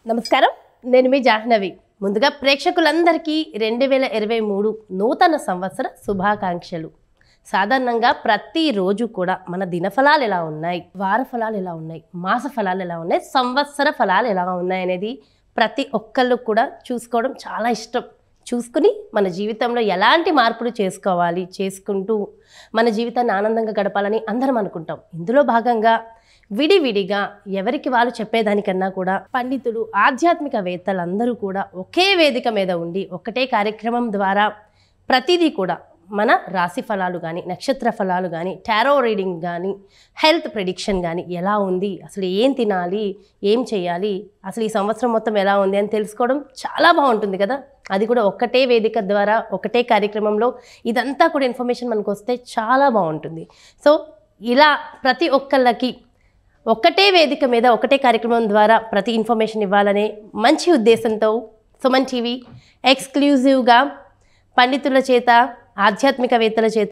నమస్కారం, నేను మీ జాహ్నవి. ముందుగా ప్రేక్షకులందరికీ 2023 నూతన సంవత్సర శుభాకాంక్షలు. సాధారణంగా ప్రతిరోజు కూడా మన దినఫలాలు ఎలా ఉన్నాయి, వార ఫలాలు ఎలా ఉన్నాయి, మాస ఫలాలు ఎలా ఉన్నాయి, సంవత్సర ఫలాలు ఎలా ఉన్నాయి అనేది ప్రతి ఒక్కళ్ళు కూడా చూసుకోవడం చాలా ఇష్టం. చూసుకుని మన జీవితంలో ఎలాంటి మార్పులు చేసుకోవాలి, చేసుకుంటూ మన జీవితాన్ని ఆనందంగా గడపాలని అందరం అనుకుంటాం. ఇందులో భాగంగా విడివిడిగా ఎవరికి వాళ్ళు చెప్పేదానికన్నా కూడా పండితులు, ఆధ్యాత్మికవేత్తలందరూ కూడా ఒకే వేదిక మీద ఉండి ఒకటే కార్యక్రమం ద్వారా ప్రతిదీ కూడా మన రాశి ఫలాలు కానీ, నక్షత్ర ఫలాలు కానీ, టారో రీడింగ్ కానీ, హెల్త్ ప్రెడిక్షన్ కానీ ఎలా ఉంది, అసలు ఏం తినాలి, ఏం చేయాలి, అసలు ఈ సంవత్సరం మొత్తం ఎలా ఉంది అని తెలుసుకోవడం చాలా బాగుంటుంది కదా. అది కూడా ఒకటే వేదిక ద్వారా ఒకటే కార్యక్రమంలో ఇదంతా కూడా ఇన్ఫర్మేషన్ మనకు వస్తే చాలా బాగుంటుంది. సో ఇలా ప్రతి ఒక్కళ్ళకి ఒక్కటే వేదిక మీద ఒకటే కార్యక్రమం ద్వారా ప్రతి ఇన్ఫర్మేషన్ ఇవ్వాలనే మంచి ఉద్దేశంతో సుమన్ టీవీ ఎక్స్క్లూజివ్గా పండితుల చేత, ఆధ్యాత్మికవేత్తల చేత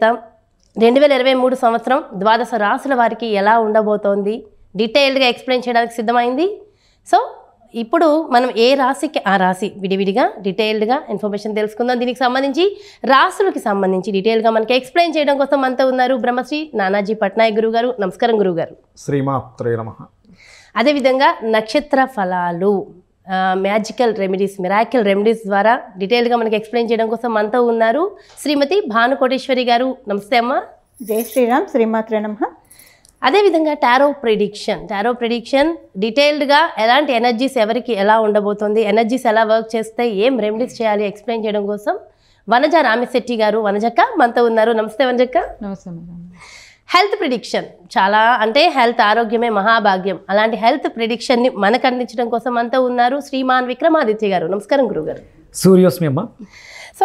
2023 సంవత్సరం ద్వాదశ రాశుల వారికి ఎలా ఉండబోతోంది డీటెయిల్డ్గా ఎక్స్ప్లెయిన్ చేయడానికి సిద్ధమైంది. సో ఇప్పుడు మనం ఏ రాశికి ఆ రాశి విడివిడిగా డీటెయిల్డ్గా ఇన్ఫర్మేషన్ తెలుసుకుందాం. దీనికి సంబంధించి రాశులకి సంబంధించి డీటెయిల్గా మనకి ఎక్స్ప్లెయిన్ చేయడం కోసం మనతో ఉన్నారు బ్రహ్మశ్రీ నానాజీ పట్నాయక్ గురువు గారు. నమస్కారం గురువుగారు. శ్రీమాత్రే నమః. అదేవిధంగా నక్షత్ర ఫలాలు, మ్యాజికల్ రెమెడీస్, మిరాకిల్ రెమెడీస్ ద్వారా డీటెయిల్గా మనకి ఎక్స్ప్లెయిన్ చేయడం కోసం మనతో ఉన్నారు శ్రీమతి భానుకోటేశ్వరి గారు. నమస్తే అమ్మ. జై శ్రీరామ్. శ్రీమాత్రే నమః. అదేవిధంగా టారో ప్రిడిక్షన్ డీటెయిల్డ్గా ఎలాంటి ఎనర్జీస్ ఎవరికి ఎలా ఉండబోతుంది, ఎనర్జీస్ ఎలా వర్క్ చేస్తాయి, ఏం రెమెడీస్ చేయాలి ఎక్స్ప్లెయిన్ చేయడం కోసం వనజ రామిశెట్టి గారు, వనజక్క మనతో ఉన్నారు. నమస్తే వనజక్క. నమస్తే మేడం. హెల్త్ ప్రిడిక్షన్ చాలా అంటే హెల్త్ ఆరోగ్యమే మహాభాగ్యం. అలాంటి హెల్త్ ప్రిడిక్షన్ని మనకు అందించడం కోసం మనతో ఉన్నారు శ్రీమాన్ విక్రమాదిత్య గారు. నమస్కారం గురుగారు. సూర్యోస్మి అమ్మ. సో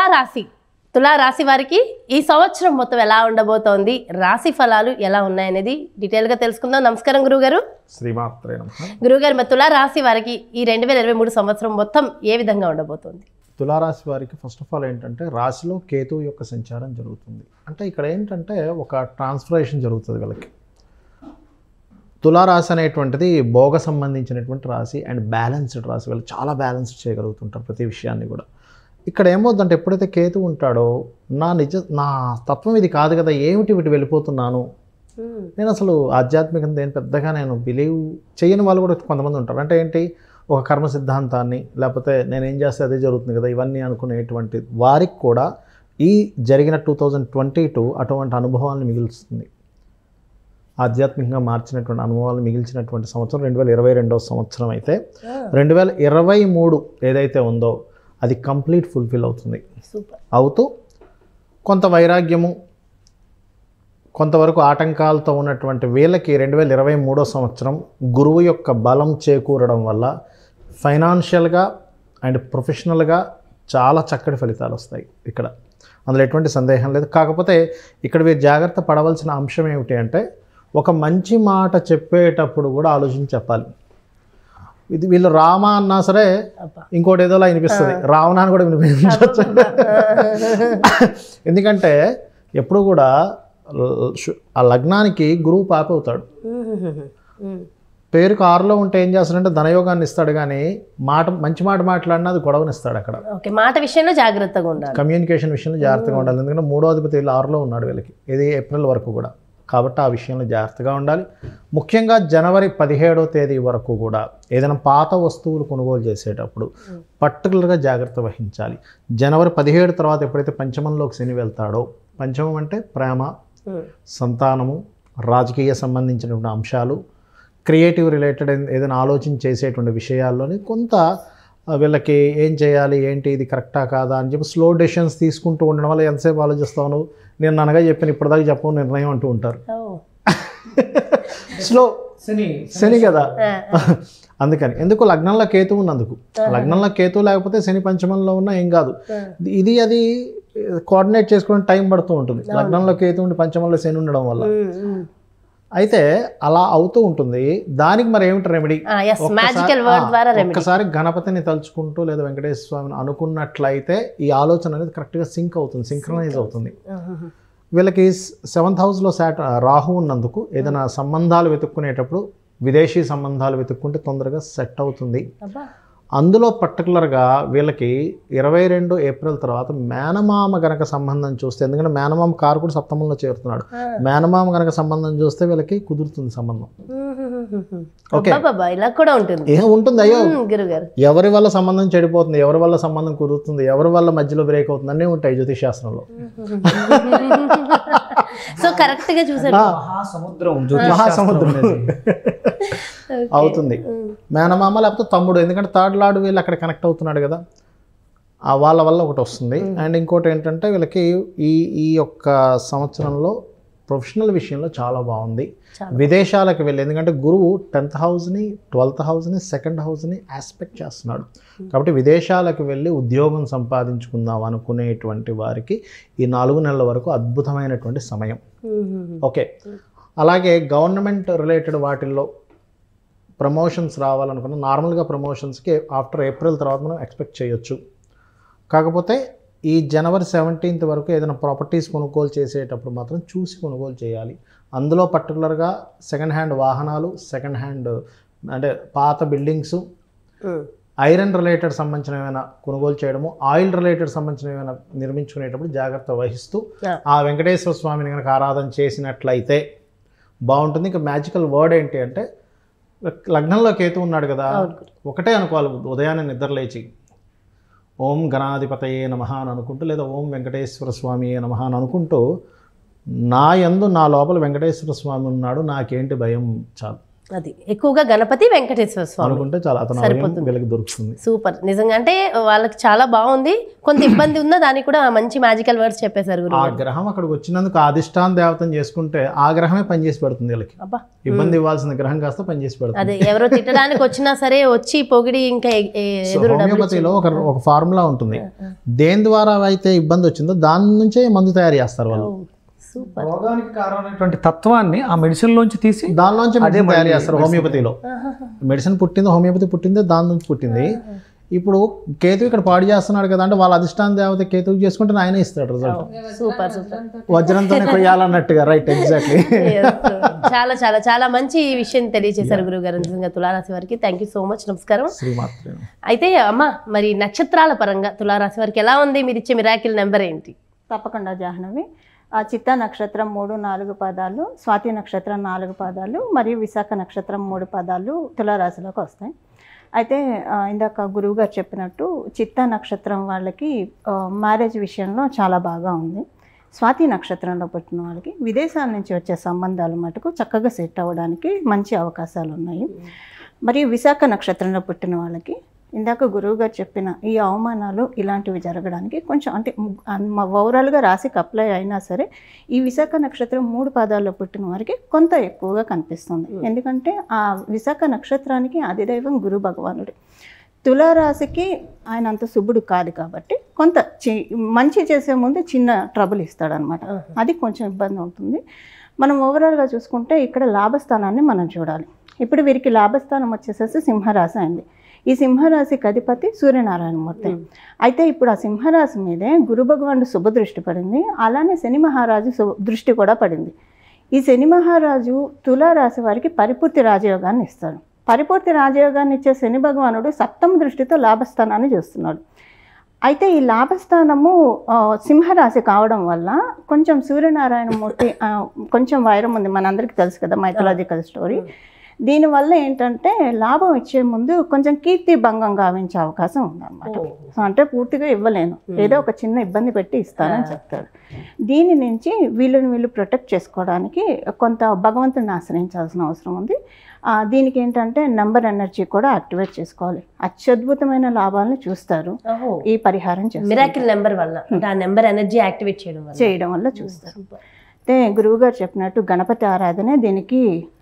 తులా రాశి వారికి ఈ సంవత్సరం మొత్తం ఎలా ఉండబోతోంది, రాశి ఫలాలు ఎలా ఉన్నాయనేది డీటెయిల్గా తెలుసుకుందాం. నమస్కారం గురుగారు. శ్రీమాత్రే నమః. గురుగారు, మరి తులా రాశి వారికి ఈ 2023 సంవత్సరం మొత్తం ఏ విధంగా ఉండబోతోంది? తులారాశి వారికి ఫస్ట్ ఆఫ్ ఆల్ ఏంటంటే రాశిలో కేతువు యొక్క సంచారం జరుగుతుంది. అంటే ఇక్కడ ఏంటంటే ఒక ట్రాన్స్ఫర్మేషన్ జరుగుతుంది వీళ్ళకి. తులారాశి అనేటువంటిది భోగ సంబంధించినటువంటి రాశి అండ్ బ్యాలెన్స్డ్ రాశి. వీళ్ళు చాలా బ్యాలెన్స్డ్ చేయగలుగుతుంటారు ప్రతి విషయాన్ని కూడా. ఇక్కడ ఏమవుతుందంటే ఎప్పుడైతే కేతు ఉంటాడో నా తత్వం ఇది కాదు కదా, ఏమిటి వీటి వెళ్ళిపోతున్నాను, నేను అసలు ఆధ్యాత్మికంగా నేను పెద్దగా బిలీవ్ చేయని వాళ్ళు కూడా కొంతమంది ఉంటారు. అంటే ఏంటి, ఒక కర్మ సిద్ధాంతాన్ని లేకపోతే నేనేం చేస్తే అదే జరుగుతుంది కదా ఇవన్నీ అనుకునేటువంటి వారికి కూడా ఈ జరిగిన 2022 అటువంటి అనుభవాలను మిగులుస్తుంది. ఆధ్యాత్మికంగా మార్చినటువంటి అనుభవాలను మిగిల్చినటువంటి సంవత్సరం 2022 సంవత్సరం అయితే 2023 ఏదైతే ఉందో అది కంప్లీట్ ఫుల్ఫిల్ అవుతుంది. అవుతూ కొంత వైరాగ్యము, కొంతవరకు ఆటంకాలతో ఉన్నటువంటి వీళ్ళకి 2023 సంవత్సరం గురువు యొక్క బలం చేకూరడం వల్ల ఫైనాన్షియల్గా అండ్ ప్రొఫెషనల్గా చాలా చక్కటి ఫలితాలు వస్తాయి. ఇక్కడ అందులో ఎటువంటి సందేహం లేదు. కాకపోతే ఇక్కడ వీరు జాగ్రత్త పడవలసిన అంశం ఏమిటి అంటే, ఒక మంచి మాట చెప్పేటప్పుడు కూడా ఆలోచించి చెప్పాలి. ఇది వీళ్ళు రామ అన్నా సరే ఇంకోటి ఏదోలా వినిపిస్తుంది, రావణ అని కూడా వినిపించవచ్చు. ఎందుకంటే ఎప్పుడు కూడా ఆ లగ్నానికి గురువు పాప అవుతాడు. పేరుకు 6లో ఉంటే ఏం చేస్తాడంటే ధనయోగాన్ని ఇస్తాడు, కానీ మంచి మాట మాట్లాడినా అది గొడవనిస్తాడు. అక్కడ మాట విషయంలో జాగ్రత్తగా ఉండాలి, కమ్యూనికేషన్ విషయంలో జాగ్రత్తగా ఉండాలి. ఎందుకంటే 3వ అధిపతి 6లో ఉన్నాడు వీళ్ళకి, ఇది ఏప్రిల్ వరకు కూడా. కాబట్టి ఆ విషయంలో జాగ్రత్తగా ఉండాలి. ముఖ్యంగా జనవరి 17వ తేదీ వరకు కూడా ఏదైనా పాత వస్తువులు కొనుగోలు చేసేటప్పుడు పర్టికులర్గా జాగ్రత్త వహించాలి. జనవరి 17 తర్వాత ఎప్పుడైతే పంచమంలోకి శని వెళ్తాడో, పంచమం అంటే ప్రేమ, సంతానము, రాజకీయ సంబంధించినటువంటి అంశాలు, క్రియేటివ్ రిలేటెడ్ ఏదైనా ఆలోచన చేసేటువంటి విషయాల్లోని కొంత వీళ్ళకి ఏం చేయాలి, ఏంటి, ఇది కరెక్టా కాదా అని చెప్పి స్లో డెసిషన్స్ తీసుకుంటూ ఉండడం వల్ల ఎంతసేపు ఆలోచిస్తాను, నేను అనగా చెప్పాను ఇప్పటిదాకా చెప్పను నిర్ణయం అంటూ ఉంటారు. స్లో శని కదా. అందుకని ఎందుకు లగ్నంలో కేతు ఉన్నందుకు, లగ్నంలో కేతు లేకపోతే శని పంచమంలో ఉన్నా ఏం కాదు. అది కోఆర్డినేట్ చేసుకోవడానికి టైం పడుతూ ఉంటుంది, లగ్నంలో కేతు ఉండి పంచమంలో శని ఉండడం వల్ల. అయితే అలా అవుతూ ఉంటుంది. దానికి మరి ఏమిటి రెమెడీ? ఒక్కసారి గణపతిని తలుచుకుంటూ లేదా వెంకటేశ్వర స్వామిని అనుకున్నట్లయితే ఈ ఆలోచన అనేది కరెక్ట్గా సింక్ అవుతుంది, సింక్రనైజ్ అవుతుంది. వీళ్ళకి 7th హౌస్లో రాహు ఉన్నందుకు ఏదైనా సంబంధాలు వెతుక్కునేటప్పుడు విదేశీ సంబంధాలు వెతుక్కుంటే తొందరగా సెట్ అవుతుంది. అబ్బా అందులో పర్టికులర్గా వీళ్ళకి 22 ఏప్రిల్ తర్వాత మేనమామ గనక సంబంధం చూస్తే, ఎందుకంటే మేనమామ కారకుడు సప్తమంలో చేరుతున్నాడు, మేనమామ గనక సంబంధం చూస్తే వీళ్ళకి కుదురుతుంది సంబంధం. ఓకే, బాబా ఇలా కూడా ఉంటుంది. ఏం ఉంటుంది అయ్యో గురుగారు, ఎవరి వల్ల సంబంధం చెడిపోతుంది, ఎవరి వల్ల సంబంధం కుదురుతుంది, ఎవరి వల్ల మధ్యలో బ్రేక్ అవుతుంది అన్నీ ఉంటాయి జ్యోతిష్ శాస్త్రంలో. సో కరెక్ట్ గా చూసారు, మహాసముద్రం అవుతుంది. మేనమామ లేకపోతే తమ్ముడు, ఎందుకంటే థర్డ్ లార్డ్ వీళ్ళు అక్కడ కనెక్ట్ అవుతున్నాడు కదా, ఆ వాళ్ళ వల్ల ఒకటి వస్తుంది. అండ్ ఇంకోటి ఏంటంటే వీళ్ళకి ఈ యొక్క సంవత్సరంలో ప్రొఫెషనల్ విషయంలో చాలా బాగుంది. విదేశాలకు వెళ్ళి, ఎందుకంటే గురువు 10th హౌస్ని 12th హౌస్ని 2nd హౌస్ని ఆస్పెక్ట్ చేస్తున్నాడు కాబట్టి విదేశాలకు వెళ్ళి ఉద్యోగం సంపాదించుకుందాం అనుకునేటువంటి వారికి ఈ 4 నెలల వరకు అద్భుతమైనటువంటి సమయం. ఓకే, అలాగే గవర్నమెంట్ రిలేటెడ్ వాటిల్లో ప్రమోషన్స్ రావాలనుకున్న నార్మల్గా ప్రమోషన్స్కి ఆఫ్టర్ ఏప్రిల్ తర్వాత మనం ఎక్స్పెక్ట్ చేయొచ్చు. కాకపోతే ఈ జనవరి 17th వరకు ఏదైనా ప్రాపర్టీస్ కొనుగోలు చేసేటప్పుడు మాత్రం చూసి కొనుగోలు చేయాలి. అందులో పర్టికులర్గా సెకండ్ హ్యాండ్ వాహనాలు, సెకండ్ హ్యాండ్ అంటే పాత బిల్డింగ్స్, ఐరన్ రిలేటెడ్ సంబంధించిన ఏమైనా కొనుగోలు చేయడము, ఆయిల్ రిలేటెడ్ సంబంధించిన ఏమైనా నిర్మించుకునేటప్పుడు జాగ్రత్త వహిస్తూ ఆ వెంకటేశ్వర స్వామిని కనుక ఆరాధన చేసినట్లయితే బాగుంటుంది. ఇంకా మ్యాజికల్ వర్డ్ ఏంటి అంటే, లగ్నంలో కేతు ఉన్నాడు కదా, ఒకటే అనుకోవాలి ఉదయాన్నే నిద్రలేచి ఓం గణాధిపతయే నమః అని అనుకుంటూ, లేదా ఓం వెంకటేశ్వర స్వామియే నమః అని అనుకుంటూ, నా యందు నా లోపల వెంకటేశ్వర స్వామి ఉన్నాడు, నాకేంటి భయం, చాలు. అది ఎక్కువగా గణపతి వెంకటేశ్వర స్వామి అనుకుంటే చాలా అతను వీళ్ళకి దొరుకుతుంది. సూపర్, నిజంగా అంటే వాళ్ళకి చాలా బాగుంది. కొంత ఇబ్బంది ఉందా దానికి కూడా మంచి మ్యాజికల్ వర్డ్స్ చెప్పేశారు గురు. ఆ గ్రహం అక్కడికి వచ్చినందుకు అధిష్టాన దేవతను చేసుకుంటే ఆ గ్రహమే పనిచేసి పెడుతుంది వీళ్ళకి. ఇబ్బంది ఇవ్వాల్సిన గ్రహం కాస్త పనిచేసి పెడుతుంది. అదే ఎవరో తిట్టడానికి వచ్చినా సరే వచ్చి పొగిడి ఇంకా హోమియోపతిలో ఒక ఫార్ములా ఉంటుంది, దేని ద్వారా అయితే ఇబ్బంది వచ్చిందో దాని నుంచే మందు తయారు చేస్తారు వాళ్ళు. రోగానికి కారణమైనటువంటి తత్వాన్ని ఆ మెడిసిన్ లోంచి తీసి దానిలోంచి మెడిసిన్ తయారు చేస్తారు. హోమియోపతిలో మెడిసిన్ పుట్టింది, హోమియోపతి పుట్టిందే దాని నుంచి పుట్టింది. ఇప్పుడు కేతు ఇక్కడ పాడు చేస్తున్నాడు కదా అంటే వాళ్ళ అధిష్టాన దేవత కేతువు చేసుకుంటే ఆయనే ఇస్తాడు రిజల్ట్. సూపర్ సూపర్, వజ్రంతోనే కొయ్యాలన్నట్టుగా. Right, exactly. చాలా చాలా చాలా మంచి విషయం తెలియజేశారు గురువు గారు. నిజంగా తులారాశి వారికి థ్యాంక్ యూ సో మచ్. నమస్కారం. అయితే అమ్మ, మరి నక్షత్రాల పరంగా తులారాశి వారికి ఎలా ఉంది? మీరు ఇచ్చే మిరాకిల్ నెంబర్ ఏంటి? తప్పకుండా జాహ్నవి. ఆ చిత్త నక్షత్రం 3-4 పాదాలు, స్వాతి నక్షత్రం 4 పాదాలు మరియు విశాఖ నక్షత్రం 3 పాదాలు తులారాశిలోకి వస్తాయి. అయితే ఇందాక గురువు గారు చెప్పినట్టు చిత్త నక్షత్రం వాళ్ళకి మ్యారేజ్ విషయంలో చాలా బాగా ఉంది. స్వాతి నక్షత్రంలో పుట్టిన వాళ్ళకి విదేశాల నుంచి వచ్చే సంబంధాలు మటుకు చక్కగా సెట్ అవ్వడానికి మంచి అవకాశాలు ఉన్నాయి. మరియు విశాఖ నక్షత్రంలో పుట్టిన వాళ్ళకి ఇందాక గురువు గారు చెప్పిన ఈ అవమానాలు ఇలాంటివి జరగడానికి కొంచెం అంటే ఓవరాల్గా రాశికి అప్లై అయినా సరే ఈ విశాఖ నక్షత్రం 3 పాదాల్లో పుట్టిన వారికి కొంత ఎక్కువగా కనిపిస్తుంది. ఎందుకంటే ఆ విశాఖ నక్షత్రానికి అధిదైవం గురు భగవానుడు. తులారాశికి ఆయన అంత శుభుడు కాదు కాబట్టి కొంత మంచి చేసే ముందు చిన్న ట్రబుల్ ఇస్తాడనమాట. అది కొంచెం ఇబ్బంది ఉంటుంది. మనం ఓవరాల్గా చూసుకుంటే ఇక్కడ లాభస్థానాన్ని మనం చూడాలి. ఇప్పుడు వీరికి లాభస్థానం వచ్చేసేసి సింహరాశి అయింది. ఈ సింహరాశికి అధిపతి సూర్యనారాయణమూర్తి. అయితే ఇప్పుడు ఆ సింహరాశి మీదే గురు భగవానుడు శుభ దృష్టి పడింది, అలానే శని మహారాజు దృష్టి కూడా పడింది. ఈ శని మహారాజు తులారాశి వారికి పరిపూర్తి రాజయోగాన్ని ఇస్తాడు. పరిపూర్తి రాజయోగాన్ని ఇచ్చే శని భగవానుడు 7వ దృష్టితో లాభస్థానాన్ని చూస్తున్నాడు. అయితే ఈ లాభస్థానము సింహరాశి కావడం వల్ల కొంచెం సూర్యనారాయణమూర్తి కొంచెం వైరం ఉంది, మనందరికీ తెలుసు కదా మైథలాజికల్ స్టోరీ. దీనివల్ల ఏంటంటే లాభం ఇచ్చే ముందు కొంచెం కీర్తి భంగం గావించే అవకాశం ఉందన్నమాట. సో అంటే పూర్తిగా ఇవ్వలేను, ఏదో ఒక చిన్న ఇబ్బంది పెట్టి ఇస్తానని చెప్తాడు. దీని నుంచి వీళ్ళు ప్రొటెక్ట్ చేసుకోవడానికి కొంత భగవంతుడిని ఆశ్రయించాల్సిన అవసరం ఉంది. దీనికి ఏంటంటే నంబర్ ఎనర్జీ కూడా యాక్టివేట్ చేసుకోవాలి. అత్యద్భుతమైన లాభాలను చూస్తారు ఈ పరిహారం చేస్తారు. మిరాకిల్ నెంబర్ వల్ల, ఆ నెంబర్ ఎనర్జీ యాక్టివేట్ చేయడం వల్ల చూస్తారు. అయితే గురువుగారు చెప్పినట్టు గణపతి ఆరాధనే దీనికి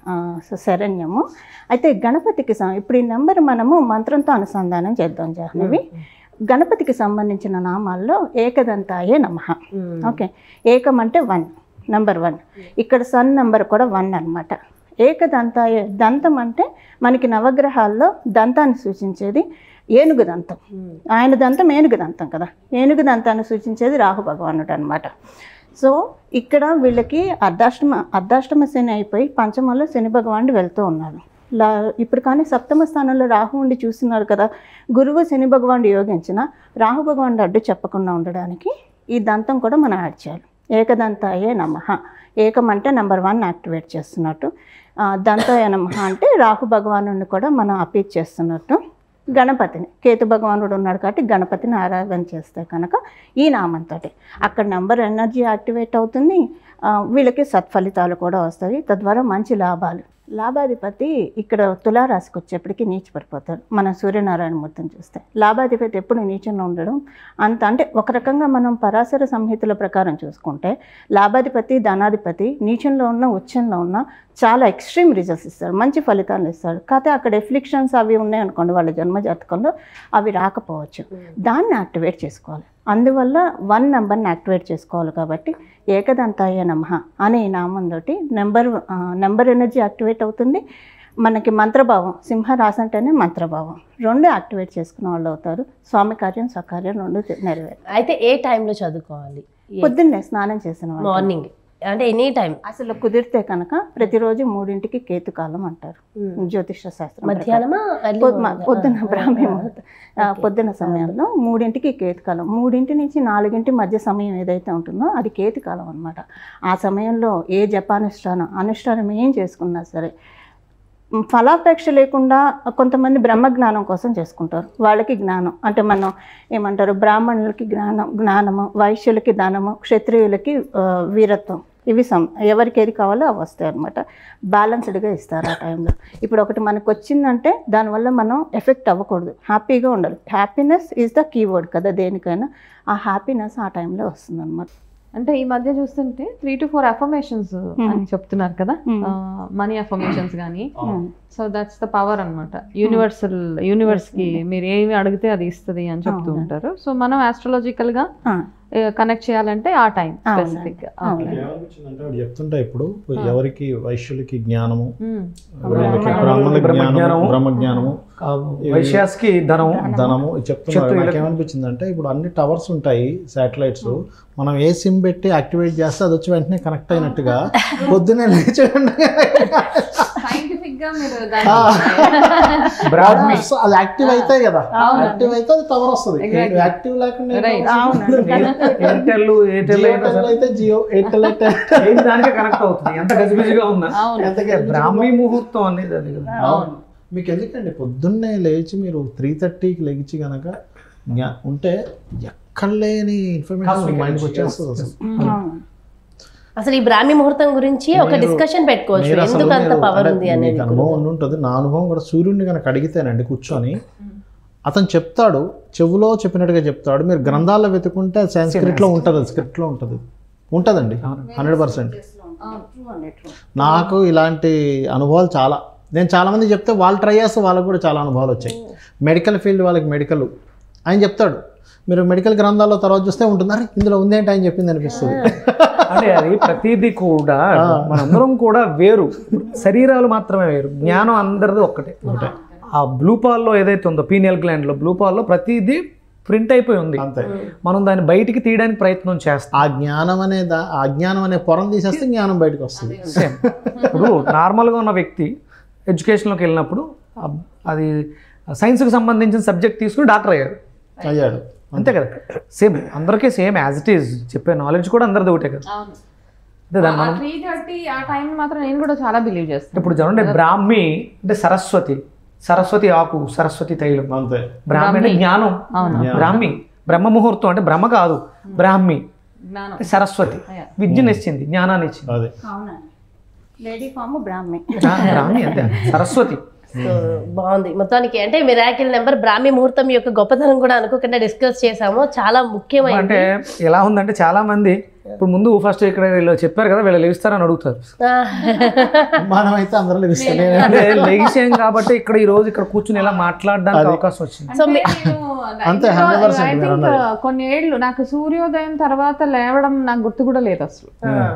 శరణ్యము. అయితే గణపతికి ఇప్పుడు ఈ నెంబర్ మనము మంత్రంతో అనుసంధానం చేద్దాం జాహ్నవి. గణపతికి సంబంధించిన నామాల్లో ఏకదంతాయే నమః. ఓకే, ఏకం అంటే 1, నెంబర్ 1. ఇక్కడ సన్ నెంబర్ కూడా 1 అనమాట. ఏకదంతాయ, దంతం అంటే మనకి నవగ్రహాల్లో దంతాన్ని సూచించేది ఏనుగు దంతం. ఆయన దంతం ఏనుగు దంతం కదా, ఏనుగు దంతాన్ని సూచించేది రాహు భగవానుడు అనమాట. సో ఇక్కడ వీళ్ళకి అర్ధాష్టమ శని అయిపోయి పంచమంలో శని భగవానుడు వెళ్తూ ఉన్నాడు. ఇప్పుడు కానీ సప్తమ స్థానంలో రాహు ఉండి చూస్తున్నారు కదా, గురువు శని భగవానుడు యోగించిన రాహు భగవానుడు అడ్డు చెప్పకుండా ఉండడానికి ఈ దంతం కూడా మనం యాడ్ చేయాలి. ఏకదంతాయే నమః. ఏకం అంటే నెంబర్ 1 యాక్టివేట్ చేస్తున్నట్టు, దంతాయ నమః అంటే రాహు భగవానుడిని కూడా మనం అపీల్ చేస్తున్నట్టు, గణపతిని కేతు భగవానుడు ఉన్నాడు కాబట్టి గణపతిని ఆరాధన చేస్తే కనుక ఈ నామంతో అక్కడ నెంబర్ ఎనర్జీ యాక్టివేట్ అవుతుంది. వీళ్ళకి సత్ఫలితాలు కూడా వస్తాయి, తద్వారా మంచి లాభాలు. లాభాధిపతి ఇక్కడ తులారాశికి వచ్చేప్పటికి నీచపడిపోతాడు. మనం సూర్యనారాయణ మూర్తిని చూస్తే లాభాధిపతి ఎప్పుడు నీచంలో ఉండడం అంటే ఒక రకంగా మనం పరాశర సంహితుల ప్రకారం చూసుకుంటే లాభాధిపతి ధనాధిపతి నీచంలో ఉన్న ఉచ్చంలో ఉన్న చాలా ఎక్స్ట్రీమ్ రిజల్ట్స్ ఇస్తాడు, మంచి ఫలితాలు ఇస్తాడు. కాకపోతే అక్కడ ఎఫ్లిక్షన్స్ అవి ఉన్నాయనుకోండి వాళ్ళ జన్మ జాతకంలో, అవి రాకపోవచ్చు. దాన్ని యాక్టివేట్ చేసుకోవాలి. అందువల్ల 1 నెంబర్ని యాక్టివేట్ చేసుకోవాలి. కాబట్టి ఏకదంతాయ నమః అనే నామంతోటి నెంబర్ ఎనర్జీ యాక్టివేట్ అవుతుంది. మనకి మంత్రభావం, సింహరాశి అంటేనే మంత్రభావం, 2 యాక్టివేట్ చేసుకున్న వాళ్ళు అవుతారు. స్వామి కార్యం స్వకార్యం 2 నెరవేరు. అయితే ఏ టైంలో చదువుకోవాలి? పొద్దున్నే స్నానం చేసిన వాళ్ళు మార్నింగ్ అంటే ఎనీ టైం అసలు కుదిరితే కనుక ప్రతిరోజు 3కి కేతుకాలం అంటారు జ్యోతిష శాస్త్రం. మధ్యాహ్నమా పొద్దున బ్రాహ్మీ ముహూర్తం, పొద్దున సమయంలో 3కి కేతుకాలం. 3 నుంచి 4 మధ్య సమయం ఏదైతే ఉంటుందో అది కేతుకాలం అనమాట. ఆ సమయంలో ఏ అనుష్ఠానం ఏం చేసుకున్నా సరే ఫలాపేక్ష లేకుండా కొంతమంది బ్రహ్మజ్ఞానం కోసం చేసుకుంటారు. వాళ్ళకి జ్ఞానం అంటే మనం ఏమంటారు, బ్రాహ్మణులకి జ్ఞానము, వైశ్యులకి ధనము, క్షత్రియులకి వీరత్వం, ఇవి ఎవరికి ఏది కావాలో అవి వస్తాయి అనమాట. బ్యాలెన్స్డ్గా ఇస్తారు ఆ టైంలో. ఇప్పుడు ఒకటి మనకు వచ్చిందంటే దానివల్ల మనం ఎఫెక్ట్ అవ్వకూడదు, హ్యాపీగా ఉండాలి. హ్యాపీనెస్ ఈజ్ ద కీవర్డ్ కదా దేనికైనా. ఆ హ్యాపీనెస్ ఆ టైంలో వస్తుంది అనమాట. అంటే ఈ మధ్య చూస్తుంటే 3 to 4 అఫర్మేషన్స్ అని చెప్తున్నారు కదా, మనీ అఫర్మేషన్స్ కానీ. సో దట్స్ ద పవర్ అనమాట. యూనివర్స్ కి మీరు ఏమి అడిగితే అది ఇస్తుంది అని చెప్తూ ఉంటారు. సో మనం ఆస్ట్రాలజికల్ గా కనెక్ట్ చేయాలంటే ఆ టైం స్పెసిఫిక్ గా చెప్తుంటా. ఇప్పుడు ఎవరికి వైశ్యులకి జ్ఞానము, బ్రహ్మజ్ఞానము, వైశ్యాస్కి ధనము చెప్తున్నారు. నాకేమనిపించింది అంటే ఇప్పుడు అన్ని టవర్స్ ఉంటాయి, శాటిలైట్స్, మనం ఏ సిమ్ పెట్టి యాక్టివేట్ చేస్తే అది వచ్చి వెంటనే కనెక్ట్ అయినట్టుగా పొద్దునే లేచి సైంటిఫిక్ గా మీరు అది యాక్టివ్ అయితే కదా, యాక్టివ్ అయితే అది టవర్ వస్తుంది. యాక్టివ్ లేకుండా అయితే జియో, ఎయిర్టెల్ అయితే దానికే కనెక్ట్ అవుతుంది. ఎంత గజిబిజిగా ఉన్నా బ్రాహ్మీ ముహూర్తం అనేది అది కదా. మీకు ఎందుకండి పొద్దున్నే లేచి మీరు 3:30కి లేచి కనుక ఉంటే ఎక్కడ లేని ఇన్ఫర్మేషన్ మైండ్కి వచ్చేస్తుంది. అసలు ఈ బ్రాహ్మీ ముహూర్తం గురించి ఒక డిస్కషన్ పెట్టుకోవచ్చు, ఎందుకు అంత పవర్ ఉంది అనేది. అనుభవం ఉంటుంది. నా అనుభవం కూడా సూర్యుడిని కనుక అడిగితేనండి కూర్చొని అతను చెప్తాడు, చెవులో చెప్పినట్టుగా చెప్తాడు. మీరు గ్రంథాల్లో వెతుకుంటే సంస్కృతిలో ఉంటుంది, అది స్క్రిప్ట్లో ఉంటుందండి 100%. నాకు ఇలాంటి అనుభవాలు చాలా, నేను చాలామంది చెప్తే వాళ్ళు ట్రై చేస్తే వాళ్ళకు కూడా చాలా అనుభవాలు వచ్చాయి. మెడికల్ ఫీల్డ్ వాళ్ళకి మెడికల్ ఆయన చెప్తాడు, మీరు మెడికల్ గ్రంథాల్లో తర్వాత చూస్తే ఉంటున్నారు, ఇందులో ఉందేంటి ఆయన చెప్పింది అనిపిస్తుంది. అంటే అది ప్రతిదీ కూడా మనందరం కూడా వేరు, శరీరాలు మాత్రమే వేరు, జ్ఞానం అందరిది ఒక్కటే. ఆ బ్లూ పాల్లో ఏదైతే ఉందో పీనియల్ గ్లాండ్లో, బ్లూ పాల్లో ప్రతిదీ ప్రింట్ అయిపోయి ఉంది. అంతే, మనం దాన్ని బయటికి తీయడానికి ప్రయత్నం చేస్తాం. ఆ జ్ఞానం అనే పొరం తీసేస్తే జ్ఞానం బయటకు వస్తుంది. సేమ్ ఇప్పుడు నార్మల్గా ఉన్న వ్యక్తి ఎడ్యుకేషన్లోకి వెళ్ళినప్పుడు అది సైన్స్కి సంబంధించిన సబ్జెక్ట్ తీసుకుని డాక్టర్ అయ్యాడు, అంతే కదా. సేమ్ అందరికీ సేమ్ యాజ్ ఇట్ ఈజ్ చెప్పే నాలెడ్జ్ కూడా అందరిది ఒకటే కదా. అదే దాన్ని మనం 3:30 ఆ టైం మాత్రం నేను కూడా చాలా బిలీవ్ చేస్తాను. ఇప్పుడు చూడండి, బ్రాహ్మి అంటే సరస్వతి ఆకు, సరస్వతి తైలం. అంతే, బ్రాహ్మి అంటే జ్ఞానం. బ్రాహ్మి బ్రహ్మ ముహూర్తం అంటే బ్రహ్మ కాదు, బ్రాహ్మి సరస్వతి విద్యను ఇచ్చింది, జ్ఞానాన్ని ఇచ్చింది. లేడీ ఫామ్ బ్రాహ్మి, బ్రాహ్మి అంతే, సరస్వతి. బాగుంది. మొత్తానికి అంటే మిరాకిల్ నెంబర్ బ్రాహ్మీ ముహూర్తం యొక్క గొప్పతనం కూడా అనుకోకుండా డిస్కస్ చేసాము. చాలా ముఖ్యమైన అంటే ఎలా ఉందంటే చాలా మంది ఇప్పుడు ముందు ఫస్ట్ ఇక్కడ వీళ్ళు చెప్పారు కదా, వీళ్ళు లేస్తారని అడుగుతారు. మనమైతే అందరూ లేచాం కాబట్టి ఇక్కడ ఈ రోజు ఇక్కడ కూర్చుని ఇలా మాట్లాడడానికి అవకాశం వచ్చింది. అంతే, 100%. కొన్ని ఏళ్ళు నాకు సూర్యోదయం తర్వాత లేవడం నాకు గుర్తు కూడా లేదు అసలు.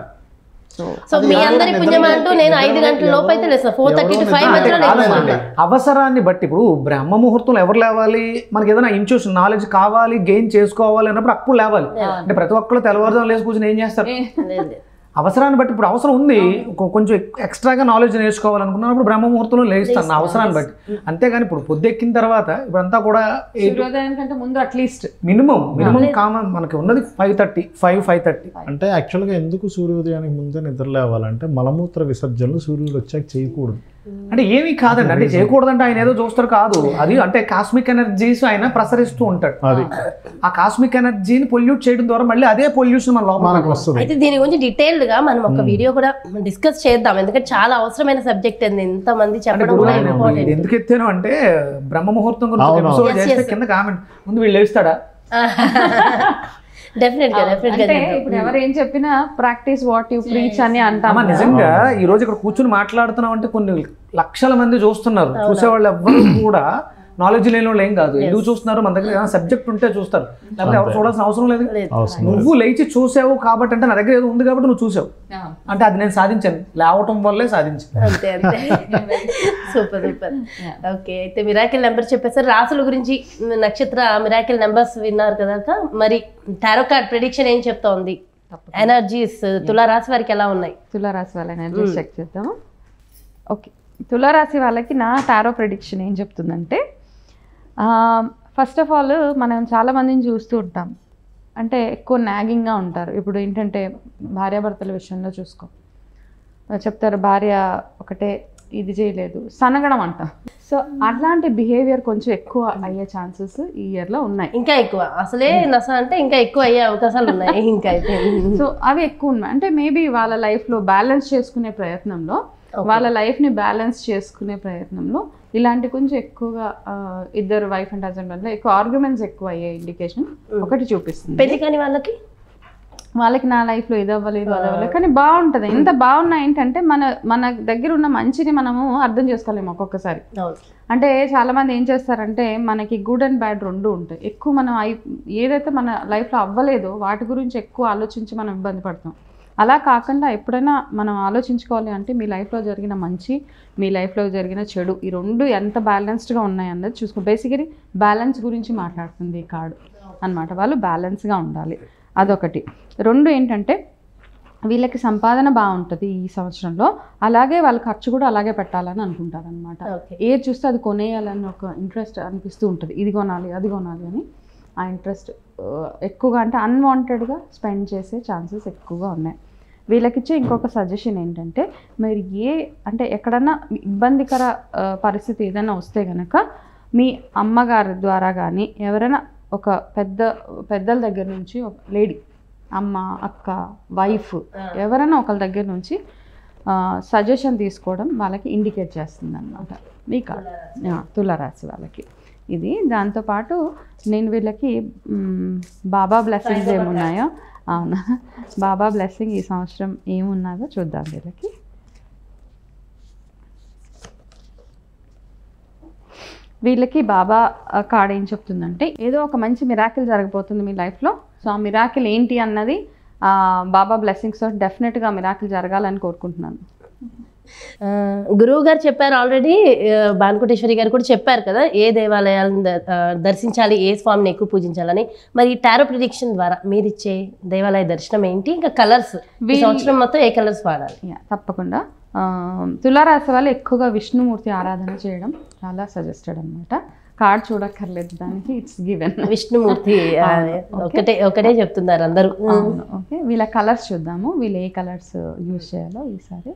సో మీ అందరి పుణ్యం అంటూ నేను 5 గంటల లోపు అయితే లేస్తాను, 4:30 to 5 మధ్యలో లేస్తాను. అవసరాన్ని బట్టి ఇప్పుడు బ్రహ్మ ముహూర్తంలో ఎవరు లేవాలి, మనకి ఏదైనా ఇంట్యూషన్ నాలెడ్జ్ కావాలి, గెయిన్ చేసుకోవాలి అన్నప్పుడు అప్పుడు లేవాలి. అంటే ప్రతి ఒక్కరు తెల్లవారుజాము లేచి కూర్చొని ఏం చేస్తారు, అవసరాన్ని బట్టి ఇప్పుడు అవసరం ఉంది, కొంచెం ఎక్స్ట్రాగా నాలెడ్జ్ నేర్చుకోవాలనుకున్నప్పుడు బ్రహ్మ ముహూర్తంలో లేస్తాను నా అవసరాన్ని బట్టి. అంతేగాని ఇప్పుడు పొద్దెక్కిన తర్వాత ఇప్పుడంతా కూడా సూర్యోదయానికంటే ముందు అట్లీస్ట్ మినిమం కామన్ మనకి ఉన్నది 5:30 అంటే యాక్చువల్గా ఎందుకు సూర్యోదయానికి ముందే నిద్ర లేవాలంటే మలమూత్ర విసర్జనలు సూర్యుడు వచ్చాక చేయకూడదు. అంటే ఏమీ కాదండి, అంటే చేయకూడదంటే ఆయన ఏదో చూస్తారు కాదు, అది అంటే కాస్మిక్ ఎనర్జీస్ ఆయన ప్రసరిస్తూ ఉంటాడు. అది ఆ కాస్మిక్ ఎనర్జీని పొల్యూట్ చేయడం ద్వారా మళ్ళీ అదే పొల్యూషన్ మన లోపలికి వస్తుంది. అయితే దీని గురించి డీటెయిల్డ్ గా మనం ఒక వీడియో కూడా డిస్కస్ చేద్దాం, ఎందుకంటే చాలా అవసరమైన సబ్జెక్ట్ అండి, ఎంతమంది చెప్పడం కూడా ఇంపార్టెంట్. ఎందుకు ఎత్తాను అంటే బ్రహ్మ ముహూర్తం గురించి ఎపిసోడ్ చేస్తే కింద కామెంట్ ముందు వీళ్ళు లేస్తాడా డెఫినెట్గా ఇప్పుడు ఎవరు ఏం చెప్పినా ప్రాక్టీస్ వాట్ యు ప్రీచ్ అని అంటాం. నిజంగా ఈ రోజు ఇక్కడ కూర్చుని మాట్లాడుతున్నాం అంటే కొన్ని లక్షల మంది చూస్తున్నారు, చూసేవాళ్ళు ఎవ్వరు కూడా నాలెడ్జ్ లేని వాళ్ళు ఏం కాదు. ఎందుకు చూస్తున్నారు, మన దగ్గర ఏదైనా సబ్జెక్ట్ ఉంటే చూస్తారు, లేకపోతే ఎవరు చూడాల్సిన అవసరం లేదు. నువ్వు లేచి చూసావు కాబట్టి, అంటే నా దగ్గర ఏదో ఉంది కాబట్టి నువ్వు చూసావు అంటే అది నేను సాధించాను, లేవటం వల్లే సాధించాను. అంతే అంతే. Super super. ఓకే, అయితే మిరాకిల్ నెంబర్ చెప్పేసారు, రాసుల గురించి నక్షత్ర మిరాకిల్ నెంబర్స్ విన్నారు కదా. మరి టారో కార్డ్ ప్రెడిక్షన్ ఏం చెప్తా ఉంది, ఎనర్జీస్ తులారాశి వారికి ఎలా ఉన్నాయి? తులారాశి వాళ్ళ ఎనర్జీస్ చెక్ చేద్దాము. ఓకే, తులారాశి వాళ్ళకి నా టారో ప్రెడిక్షన్ ఏం చెప్తుందంటే, ఫస్ట్ ఆఫ్ ఆల్ మనం చాలామందిని చూస్తూ ఉంటాం, అంటే ఎక్కువ నాగింగ్గా ఉంటారు. ఇప్పుడు ఏంటంటే భార్యాభర్తల విషయంలో చూసుకో, చెప్తారు భార్య ఒకటే ఇది చేయలేదు, సనగడం అంటాం. సో అట్లాంటి బిహేవియర్ కొంచెం ఎక్కువ అయ్యే ఛాన్సెస్ ఈ ఇయర్లో ఉన్నాయి. ఇంకా ఎక్కువ అసలే నస అంటే ఇంకా ఎక్కువ అయ్యే అవకాశాలు ఉన్నాయి ఇంకా అయితే. సో అవి ఎక్కువ ఉన్నాయి, అంటే మేబీ వాళ్ళ లైఫ్లో బ్యాలెన్స్ చేసుకునే ప్రయత్నంలో, వాళ్ళ లైఫ్ని బ్యాలెన్స్ చేసుకునే ప్రయత్నంలో ఇలాంటి కొంచెం ఎక్కువగా ఇద్దరు వైఫ్ అండ్ హస్బెండ్ వల్ల ఎక్కువ ఆర్గ్యుమెంట్స్ ఎక్కువ అయ్యే ఇండికేషన్ ఒకటి చూపిస్తుంది. పెళ్లి కానీ వాళ్ళకి నా లైఫ్లో ఇది అవ్వలేదు అది అవ్వలేదు, కానీ బాగుంటుంది. ఎంత బాగున్నా ఏంటంటే మన దగ్గర ఉన్న మంచిని మనము అర్థం చేసుకోలేము ఒక్కొక్కసారి. అంటే చాలామంది ఏం చేస్తారంటే మనకి గుడ్ అండ్ బ్యాడ్ రెండు ఉంటాయి. ఎక్కువ మనం ఏదైతే మన లైఫ్లో అవ్వలేదో వాటి గురించి ఎక్కువ ఆలోచించి మనం ఇబ్బంది పడతాం. అలా కాకుండా ఎప్పుడైనా మనం ఆలోచించుకోవాలి అంటే మీ లైఫ్లో జరిగిన మంచి, మీ లైఫ్లో జరిగిన చెడు, ఈ రెండు ఎంత బ్యాలెన్స్డ్గా ఉన్నాయి అన్నది చూసుకో. బేసికలీ బ్యాలెన్స్ గురించి మాట్లాడుతుంది ఈ కార్డు అన్నమాట. వాళ్ళు బ్యాలెన్స్గా ఉండాలి, అదొకటి. రెండు ఏంటంటే వీళ్ళకి సంపాదన బాగుంటుంది ఈ సంవత్సరంలో, అలాగే వాళ్ళ ఖర్చు కూడా అలాగే పెట్టాలని అనుకుంటారు అనమాట. ఏది చూస్తే అది కొనేయాలని ఒక ఇంట్రెస్ట్ అనిపిస్తూ ఉంటుంది, ఇది కొనాలి అది కొనాలి అని. ఆ ఇంట్రెస్ట్ ఎక్కువగా అంటే అన్వాంటెడ్గా స్పెండ్ చేసే ఛాన్సెస్ ఎక్కువగా ఉన్నాయి. వీళ్ళకిచ్చే ఇంకొక సజెషన్ ఏంటంటే, మీరు అంటే ఎక్కడన్నా ఇబ్బందికర పరిస్థితి ఏదైనా వస్తే కనుక మీ అమ్మగారి ద్వారా కానీ ఎవరైనా ఒక పెద్దల దగ్గర నుంచి, ఒక లేడీ అమ్మ, అక్క, వైఫ్ ఎవరైనా ఒకళ్ళ దగ్గర నుంచి సజెషన్ తీసుకోవడం వాళ్ళకి ఇండికేట్ చేస్తుంది అన్నమాట మీ కార్డు తులారాశి వాళ్ళకి ఇది. దాంతోపాటు నేను వీళ్ళకి బాబా బ్లెస్సింగ్స్ ఏమున్నాయో, అవునా బాబా బ్లెస్సింగ్ ఈ సంవత్సరం ఏమున్నదో చూద్దాం. వీళ్ళకి బాబా కార్డ్ ఏం చెప్తుందంటే, ఏదో ఒక మంచి మిరాకిల్ జరగబోతుంది మీ లైఫ్లో. సో ఆ మిరాకిల్ ఏంటి అన్నది బాబా బ్లెస్సింగ్స్ డెఫినెట్గా మిరాకిల్ జరగాలని కోరుకుంటున్నాను. గురువు గారు చెప్పారు ఆల్రెడీ, భానుకోటేశ్వరి గారు కూడా చెప్పారు కదా ఏ దేవాలయాలను దర్శించాలి, ఏ స్వామిని ఎక్కువ పూజించాలని. మరి టారో ప్రిడిక్షన్ ద్వారా మీరు ఇచ్చే దేవాలయ దర్శనం ఏంటి, ఇంకా కలర్స్ ఈ సంవత్సరం మొత్తం ఏ కలర్స్ వాడాలి? తప్పకుండా తులారాశి వాళ్ళు ఎక్కువగా విష్ణుమూర్తి ఆరాధన చేయడం చాలా సజెస్టెడ్ అనమాట. కార్డ్ చూడక్కర్లేదు దానికి, ఇట్స్ గివెన్. విష్ణుమూర్తి ఒకటే చెప్తున్నారు అందరూ. ఓకే, వీళ్ళ కలర్స్ చూద్దాము, వీళ్ళు ఏ కలర్స్ యూజ్ చేయాలో ఈసారి.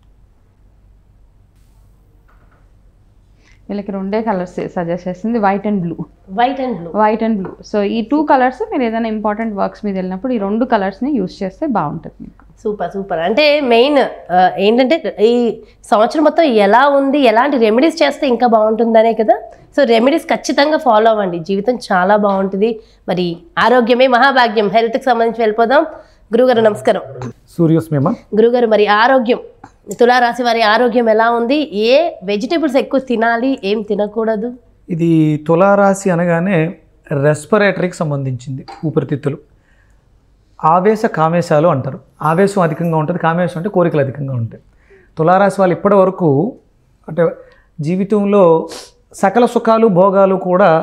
వీళ్ళకి రెండే కలర్స్ సజెస్ట్ చేస్తుంది, వైట్ అండ్ బ్లూ. సో ఈ 2 కలర్స్ మీరు ఏదైనా ఇంపార్టెంట్ వర్క్స్ మీద వెళ్ళినప్పుడు ఈ 2 కలర్స్ని యూజ్ చేస్తే బాగుంటుంది మీకు. సూపర్. అంటే మెయిన్ ఏంటంటే ఈ సంవత్సరం మొత్తం ఎలా ఉంది, ఎలాంటి రెమెడీస్ చేస్తే ఇంకా బాగుంటుందనే కదా. సో రెమెడీస్ ఖచ్చితంగా ఫాలో అవ్వండి, జీవితం చాలా బాగుంటుంది. మరి ఆరోగ్యమే మహాభాగ్యం, హెల్త్కి సంబంధించి వెళ్ళిపోదాం. గురుగారు నమస్కారం. సూర్యోస్మేమ. గురుగారు, మరి ఆరోగ్యం, తులారాశి వారి ఆరోగ్యం ఎలా ఉంది, ఏ వెజిటేబుల్స్ ఎక్కువ తినాలి, ఏం తినకూడదు? ఇది తులారాశి అనగానే రెస్పిరేటరీకి సంబంధించింది, ఊపిరితిత్తులు. ఆవేశ కామేశాలు అంటారు. ఆవేశం అధికంగా ఉంటుంది, కామేశం అంటే కోరికలు అధికంగా ఉంటాయి. తులారాశి వాళ్ళు ఇప్పటి వరకు అంటే జీవితంలో సకల సుఖాలు భోగాలు కూడా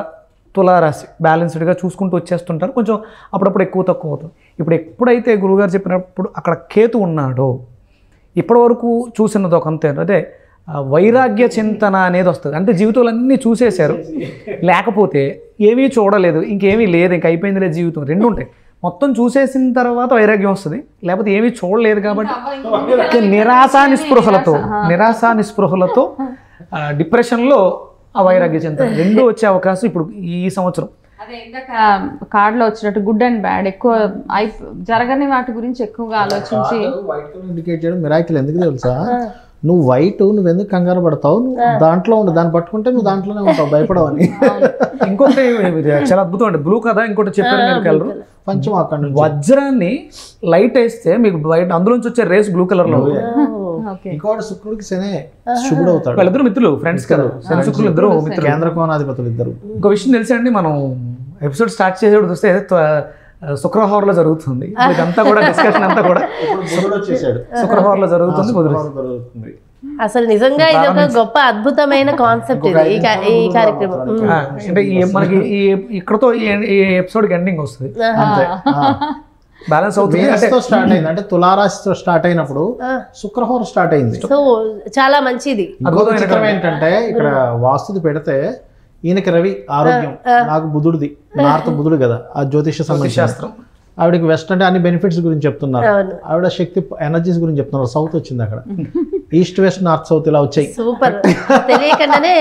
తులారాశి బ్యాలెన్స్డ్గా చూసుకుంటూ వచ్చేస్తుంటారు. కొంచెం అప్పుడప్పుడు ఎక్కువ తక్కువ అవుతుంది. ఇప్పుడు ఎప్పుడైతే గురువుగారు చెప్పినప్పుడు అక్కడ కేతు ఉన్నాడో ఇప్పటి వరకు చూసినది ఒక అంతే, అదే వైరాగ్య చింతన అనేది వస్తుంది. అంటే జీవితంలో అన్నీ చూసేశారు, లేకపోతే ఏమీ చూడలేదు, ఇంకేమీ లేదు, ఇంక అయిపోయింది లేదు జీవితం, రెండు ఉంటాయి. మొత్తం చూసేసిన తర్వాత వైరాగ్యం వస్తుంది, లేకపోతే ఏమీ చూడలేదు కాబట్టి నిరాశా నిస్పృహలతో డిప్రెషన్లో ఆ వైరాగ్య చింతన రెండు వచ్చే అవకాశం ఇప్పుడు ఈ సంవత్సరం. అదే ఇందాక కార్డులో వచ్చినట్టు గుడ్ అండ్ బ్యాడ్ ఎక్కువ జరగని వాటి గురించి ఎక్కువగా ఆలోచించి ఇండికేట్ చేయడం మిరాకిల్. ఎందుకు తెలుసా, నువ్వు వైట్, నువ్వు ఎందుకు కంగారు పడతావు, నువ్వు దాంట్లో ఉండు, దాన్ని పట్టుకుంటే నువ్వు దాంట్లోనే ఉంటావు, భయపడవని. ఇంకొకటి చాలా అద్భుతం అండి, బ్లూ కదా, ఇంకోటి చెప్పారు మీరు కలరు కొంచెం అక్కడ వజ్రాన్ని లైట్ వేస్తే మీకు బయట అందులోంచి వచ్చే రేస్ బ్లూ కలర్ లో. ఇంకోటి శుక్రుడికి శనే శుభుడు అవుతాడు. వాళ్ళిద్దరు మిత్రులు, ఫ్రెండ్స్ కదా, శని శుక్రులు ఇద్దరు మిత్రులు, కేంద్ర కోణాధిపతులు ఇద్దరు. ఇంకో విషయం తెలుసండి, మనం ఎపిసోడ్ స్టార్ట్ చేసేప్పుడు చూస్తే శుక్రవారంలో జరుగుతుంది, ఇదంతా కూడా డిస్కషన్ అంతా కూడా శుక్రవారంలో జరుగుతుంది. అసలు నిజంగా ఇది ఒక గొప్ప అద్భుతమైన కాన్సెప్ట్ ఇది, ఈ కార్యక్రమం. అంటే మనకి ఇక్కడతో ఈ ఎపిసోడ్ ఎండింగ్ వస్తుంది, బ్యాలెన్స్ అవుతుంది. స్టార్ట్ అయింది అంటే తులారాశితో స్టార్ట్ అయినప్పుడు శుక్రవారం స్టార్ట్ అయింది. సో చాలా మంచిది. విచిత్రం ఏంటంటే ఇక్కడ వాస్తుది పెడితే ఈయనకి రవి ఆరోగ్యం, నాకు బుధుడిది, నార్త్ బుధుడు కదా, ఆ జ్యోతిష శాస్త్రం. ఆవిడకి వెస్ట్ అంటే అన్ని బెనిఫిట్స్ గురించి చెప్తున్నారు, ఆవిడ శక్తి ఎనర్జీస్ గురించి చెప్తున్నారు. సౌత్ వచ్చింది అక్కడ, ఈస్ట్ వెస్ట్ నార్త్ సౌత్ ఇలా వచ్చాయి. సూపర్, తెలియకుండానే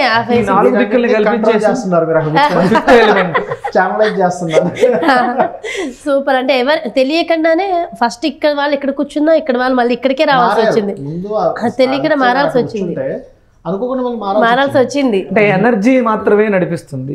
సూపర్. అంటే ఎవరు తెలియకుండానే ఫస్ట్ ఇక్కడ వాళ్ళు ఇక్కడ కూర్చున్నా, ఇక్కడ వాళ్ళు మళ్ళీ ఇక్కడికే రావాల్సి వచ్చింది, తెలియకుండా మారాల్సి వచ్చింది, మారాల్సి వచ్చింది. అంటే ఎనర్జీ మాత్రమే నడిపిస్తుంది.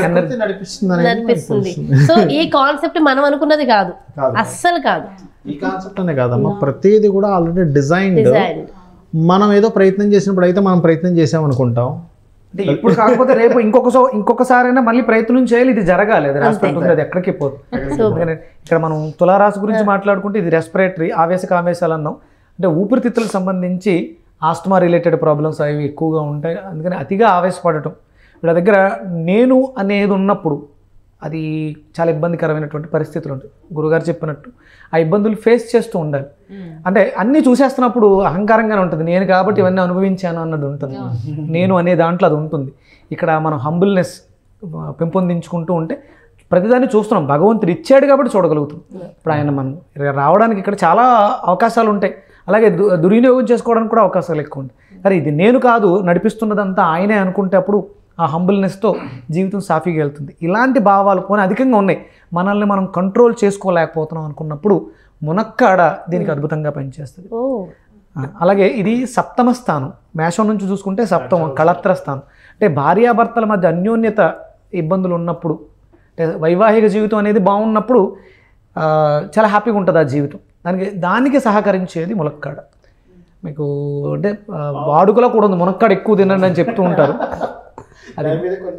సో ఈ కాన్సెప్ట్ మనం అనుకున్నది కాదు, అస్సలు కాదు. ఈ కాన్సెప్ట్ అనే కాదమ్మా, ప్రతిదీ కూడా ఆల్రెడీ డిజైన్. మనం ఏదో ప్రయత్నం చేసినప్పుడు అయితే మనం ప్రయత్నం చేసామనుకుంటాం, అంటే ఇప్పుడు కాకపోతే రేపు ఇంకొకసారైనా మళ్ళీ ప్రయత్నం చేయాలి, ఇది జరగాలి, అది రాసిపెట్టుంది, అది ఎక్కడికి పోతుంది. ఇక్కడ మనం తులారాశి గురించి మాట్లాడుకుంటే ఇది రెస్పిరేటరీ ఆవేశ కావేశాలు అన్నాం, అంటే ఊపిరితిత్తులకు సంబంధించి ఆస్తమా రిలేటెడ్ ప్రాబ్లమ్స్ అవి ఎక్కువగా ఉంటాయి. అందుకని అతిగా ఆవేశపడటం, వీళ్ళ దగ్గర నేను అనేది ఉన్నప్పుడు అది చాలా ఇబ్బందికరమైనటువంటి పరిస్థితులు ఉంటాయి. గురుగారు చెప్పినట్టు ఆ ఇబ్బందులు ఫేస్ చేస్తూ ఉండాలి. అంటే అన్నీ చూసేస్తున్నప్పుడు అహంకారంగానే ఉంటుంది, నేను కాబట్టి ఇవన్నీ అనుభవించాను అన్నది ఉంటుంది, నేను అనే దాంట్లో అది ఉంటుంది. ఇక్కడ మనం హంబుల్నెస్ పెంపొందించుకుంటూ ఉంటే ప్రతిదాన్ని చూస్తున్నాం, భగవంతుడు ఇచ్చాడు కాబట్టి చూడగలుగుతాం. ఇప్పుడు ఆయన మనం రావడానికి ఇక్కడ చాలా అవకాశాలు ఉంటాయి, అలాగే దుర్వినియోగం చేసుకోవడానికి కూడా అవకాశాలు ఎక్కువ ఉంటాయి. కానీ ఇది నేను కాదు, నడిపిస్తున్నదంతా ఆయనే అనుకుంటే అప్పుడు ఆ హంబుల్నెస్తో జీవితం సాఫీగా వెళ్తుంది. ఇలాంటి భావాలు పోనీ అధికంగా ఉన్నాయి, మనల్ని మనం కంట్రోల్ చేసుకోలేకపోతున్నాం అనుకున్నప్పుడు మునక్కాడ దీనికి అద్భుతంగా పనిచేస్తుంది. అలాగే ఇది సప్తమ స్థానం, మేషం నుంచి చూసుకుంటే సప్తమం కళత్ర స్థానం. అంటే భార్యాభర్తల మధ్య అన్యోన్యత ఇబ్బందులు ఉన్నప్పుడు, అంటే వైవాహిక జీవితం అనేది బాగున్నప్పుడు చాలా హ్యాపీగా ఉంటుంది ఆ జీవితం. దానికి సహకరించేది ములక్కాడ. మీకు అంటే వాడుకలో కూడా ఉంది, మునక్కాడ ఎక్కువ తినండి అని చెప్తూ ఉంటారు, అది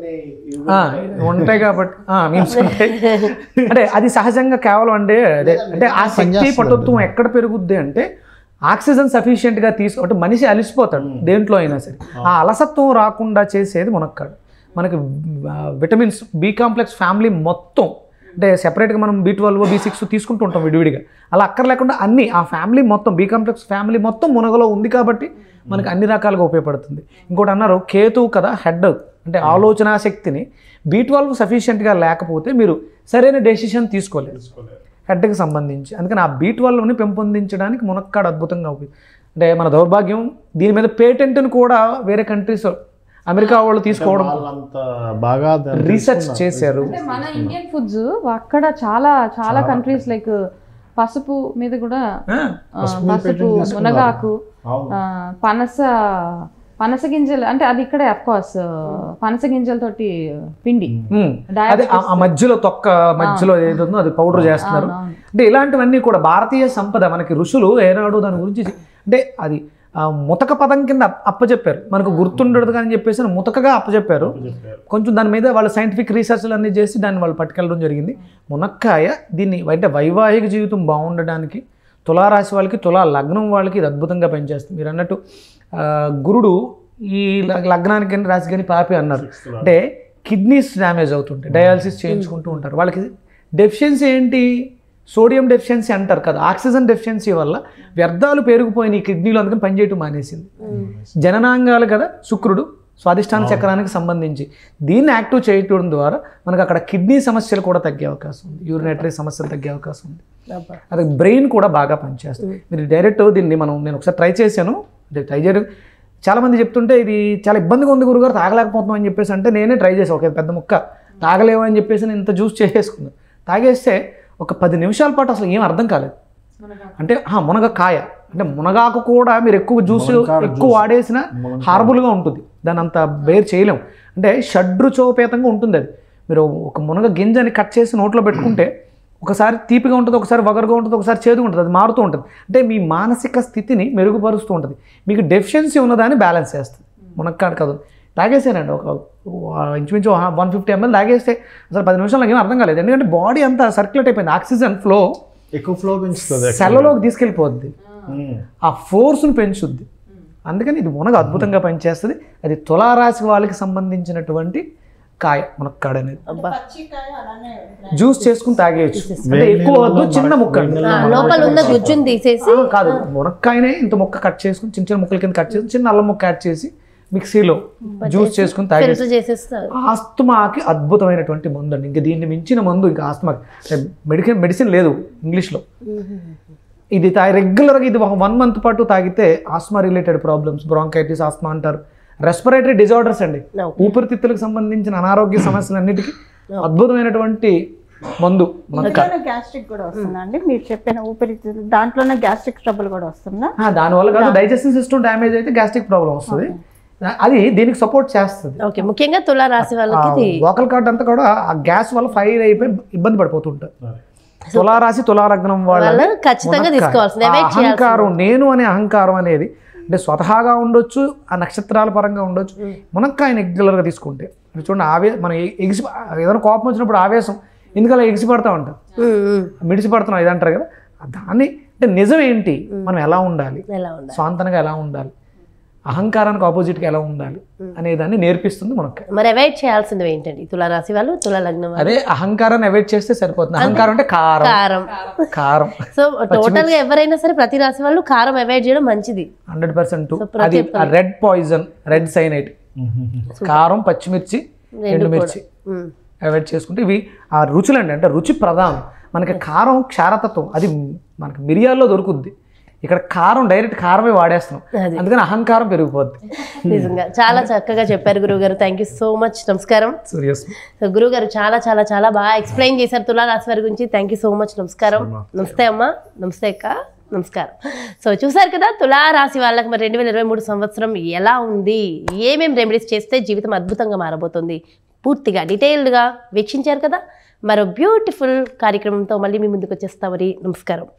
ఉంటాయి కాబట్టి మీమ్స్ ఉంటాయి. అంటే అది సహజంగా కేవలం అంటే అదే, అంటే ఆ శక్తి పటుత్వం ఎక్కడ పెరుగుద్ది అంటే ఆక్సిజన్ సఫిషియెంట్గా అంటే మనిషి అలిసిపోతాడు దేంట్లో అయినా సరే, ఆ అలసత్వం రాకుండా చేసేది మునక్కాడ. మనకి విటమిన్స్ బి కాంప్లెక్స్ ఫ్యామిలీ మొత్తం, అంటే సెపరేట్గా మనం B12 B6 తీసుకుంటూ ఉంటాం విడివిడిగా, అలా అక్కర్ లేకుండా అన్నీ ఆ ఫ్యామిలీ మొత్తం బి కాంప్లెక్స్ ఫ్యామిలీ మొత్తం మునగలో ఉంది కాబట్టి మనకి అన్ని రకాలుగా ఉపయోగపడుతుంది. ఇంకోటి అన్నారు కేతువు కదా హెడ్, అంటే ఆలోచన శక్తిని B12 సఫిషియెంట్గా లేకపోతే మీరు సరైన డెసిషన్ తీసుకోలేదు హెడ్కి సంబంధించి. అందుకని ఆ B12ని పెంపొందించడానికి మునక్కాడ అద్భుతంగా ఉపయోగం. అంటే మన దౌర్భాగ్యం దీని మీద పేటెంట్ని కూడా వేరే కంట్రీస్ అమెరికా వాళ్ళు తీసుకోవడం బాగా రీసెర్చ్ చేశారు. మన ఇండియన్ ఫుడ్స్ అక్కడ చాలా చాలా కంట్రీస్ లైక్ పసుపు మీద కూడా, పసుపు మునగాకు పనస గింజలు, అంటే అది ఇక్కడే అఫ్ కోర్స్ పనస గింజలతోటి పిండి ఆ మధ్యలో తొక్క మధ్యలో ఏదో అది పౌడర్ చేస్తున్నారు. అంటే ఇలాంటివన్నీ కూడా భారతీయ సంపద. మనకి ఋషులు ఏనాడు దాని గురించి అంటే అది ముతక పదం కింద అప్పచెప్పారు, మనకు గుర్తుండదు అని చెప్పేసి ముతకగా అప్పచెప్పారు. కొంచెం దాని మీద వాళ్ళు సైంటిఫిక్ రీసెర్చ్లు అన్నీ చేసి దాన్ని వాళ్ళు పట్టుకెళ్ళడం జరిగింది. మునక్కాయ దీన్ని అంటే వైవాహిక జీవితం బాగుండడానికి తులారాశి వాళ్ళకి, తులా లగ్నం వాళ్ళకి ఇది అద్భుతంగా పనిచేస్తుంది. మీరు అన్నట్టు గురుడు ఈ లగ్నానికి కానీ రాశి కానీ పాపి అన్నారు, అంటే కిడ్నీస్ డ్యామేజ్ అవుతుంటాయి, డయాలసిస్ చేయించుకుంటూ ఉంటారు. వాళ్ళకి డెఫిషియన్సీ ఏంటి, సోడియం డెఫిషియన్సీ అంటారు కదా, ఆక్సిజన్ డెఫిషియన్సీ వల్ల వ్యర్థాలు పెరిగిపోయినాయి కిడ్నీలో, అందుకని పనిచేయటం మానేసింది. జననాంగాలు కదా శుక్రుడు, స్వాదిష్టాన చక్రానికి సంబంధించి దీన్ని యాక్టివ్ చేయటం ద్వారా మనకు అక్కడ కిడ్నీ సమస్యలు కూడా తగ్గే అవకాశం ఉంది, యూరినటరీ సమస్యలు తగ్గే అవకాశం ఉంది. అది బ్రెయిన్ కూడా బాగా పనిచేస్తుంది. మీరు డైరెక్ట్ దీన్ని నేను ఒకసారి ట్రై చేశాను, ట్రై చేయడం చాలామంది చెప్తుంటే ఇది చాలా ఇబ్బందిగా ఉంది గురుగారు తాగలేకపోతున్నాం అని చెప్పేసి అంటే నేనే ట్రై చేసాను. ఒక పెద్ద ముక్క తాగలేము అని చెప్పేసి నేను ఇంత జ్యూస్ చేసేసుకున్నాను. తాగేస్తే ఒక 10 నిమిషాల పాటు అసలు ఏం అర్థం కాలేదు. అంటే మునగకాయ అంటే మునగాకు కూడా మీరు ఎక్కువ జ్యూస్ ఎక్కువ వాడేసినా హార్బుల్గా ఉంటుంది, దాన్ని అంత బేర్ చేయలేము. అంటే షడ్రుచోపేతంగా ఉంటుంది అది. మీరు ఒక మునగ గింజని కట్ చేసి నోట్లో పెట్టుకుంటే ఒకసారి తీపిగా ఉంటుంది, ఒకసారి వగరుగా ఉంటుంది, ఒకసారి చేదుగా ఉంటుంది, అది మారుతూ ఉంటుంది. అంటే మీ మానసిక స్థితిని మెరుగుపరుస్తూ ఉంటుంది, మీకు డెఫిషియన్సీ ఉన్నదాన్ని బ్యాలెన్స్ చేస్తుంది. మునక్కాడు కాదు తాగేసానండి, ఒక ఇంచుమించు 150 ml తాగేస్తే అసలు 10 నిమిషాలు నాకు ఏం అర్థం కాలేదు. ఎందుకంటే బాడీ అంతా సర్క్యులేట్ అయిపోయింది, ఆక్సిజన్ ఫ్లో ఎక్కువ ఫ్లో పెంచుతుంది, సెల్లోకి తీసుకెళ్ళిపోద్ది, ఆ ఫోర్స్ను పెంచుద్ది. అందుకని ఇది మునగ అద్భుతంగా పనిచేస్తుంది. అది తులారాశి వాళ్ళకి సంబంధించినటువంటి కాయ మునక్కాడ అనేది జ్యూస్ చేసుకుని తాగేయచ్చు. అంటే ఎక్కువ వద్దు, చిన్న ముక్క లోపల ఉన్న గుజ్జుని తీసేసి కాదు, మునక్కాయనే ఇంత ముక్క కట్ చేసుకుని చిన్న చిన్న ముక్కల కింద కట్ చేసి చిన్న అల్లం ముక్క యాడ్ చేసి మిక్సీలో జ్యూస్ చేసుకుని తాగేస్తారు. ఆస్తమాకి అద్భుతమైనటువంటి మందు అండి, ఇంకా దీన్ని మించిన మందు ఇంకా ఆస్తమాకి మెడిసిన్ లేదు ఇంగ్లీష్లో. ఇది రెగ్యులర్గా ఇది 1 month పాటు తాగితే asthma related problems, bronchitis, asthma అంటారు, రెస్పిరేటరీ డిజార్డర్స్ అండి, ఊపిరితిత్తులకు సంబంధించిన అనారోగ్య సమస్యలన్నిటికీ అద్భుతమైనటువంటి మందు. గ్యాస్ట్రిక్ కూడా వస్తుందా అండి మీరు చెప్పిన ఊపిరితిత్తులు దాంట్లోనే గ్యాస్ట్రిక్ ట్రబుల్ కూడా వస్తుందా? దానివల్ల కాదు, డైజెస్టివ్ సిస్టమ్ డ్యామేజ్ అయితే గ్యాస్ట్రిక్ ప్రాబ్లం వస్తుంది, అది దీనికి సపోర్ట్ చేస్తుంది. ఓకే, ముఖ్యంగా తులా రాశి వాళ్ళకి వోకల్ కార్డ్ అంతా కూడా ఆ గ్యాస్ వల్ల ఫైర్ అయిపోయి ఇబ్బంది పడిపోతుంటారు. తులారాశి తులాలగ్నం వాళ్ళు ఖచ్చితంగా తీసుకోవాల్సింది అహంకారం, నేను అనే అహంకారం అనేది అంటే స్వతహాగా ఉండొచ్చు, ఆ నక్షత్రాల పరంగా ఉండొచ్చు. మునక్కాయని రెగ్యులర్గా తీసుకుంటే చూడండి, మనం ఏదైనా కోపం వచ్చినప్పుడు ఆవేశం ఎందుకలా ఎగిసిపడతా ఉంటాం, మిడిసిపడుతున్నాం ఇది అంటారు కదా, దాన్ని అంటే నిజం ఏంటి, మనం ఎలా ఉండాలి, స్వాంతనగా ఎలా ఉండాలి, అహంకారానికి ఆపోజిట్గా ఎలా ఉండాలి అనే దాన్ని నేర్పిస్తుంది మునక్కాయ. మరి అవాయిడ్ చేయాల్సింది ఏంటండి తులారాశి వాళ్ళు, తులా లగ్నం? అదే అహంకారాన్ని అవాయిడ్ చేస్తే సరిపోతుంది. అహంకారం అంటే కారం. సో టోటల్ గా ఎవరైనా సరే ప్రతి రాశి వాళ్ళు కారం అవాయిడ్ చేయడం మంచిది 100%. అది రెడ్ పాయిజన్, రెడ్ సైనైట్, కారం, పచ్చిమిర్చి, ఎండుమిర్చి అవాయిడ్ చేసుకుంటే ఇవి ఆ రుచులండి. అంటే రుచి ప్రధానం. మనకి కారం క్షారతత్వం, అది మనకి మిరియాల్లో దొరుకుద్ది, ఇక్కడ కారం డైరెక్ట్ కారమే వాడేస్తున్నాం, అందుకని అహంకారం పెరిగిపోద్ది. నిజంగా చాలా చక్కగా చెప్పారు గురువుగారు, థ్యాంక్ యూ సో మచ్. నమస్కారం. గురువుగారు చాలా చాలా చాలా బాగా ఎక్స్ప్లెయిన్ చేశారు తులారాశి వారి గురించి. Thank you so much. నమస్కారం. నమస్తే అమ్మా. నమస్తే అక్క. నమస్కారం. సో చూసారు కదా తులారాశి వాళ్ళకి మరి 2023 సంవత్సరం ఎలా ఉంది, ఏమేమి రెమెడీస్ చేస్తే జీవితం అద్భుతంగా మారబోతుంది, పూర్తిగా డీటెయిల్డ్గా వీక్షించారు కదా. మరో బ్యూటిఫుల్ కార్యక్రమంతో మళ్ళీ మీ ముందుకు వచ్చేస్తామని. నమస్కారం.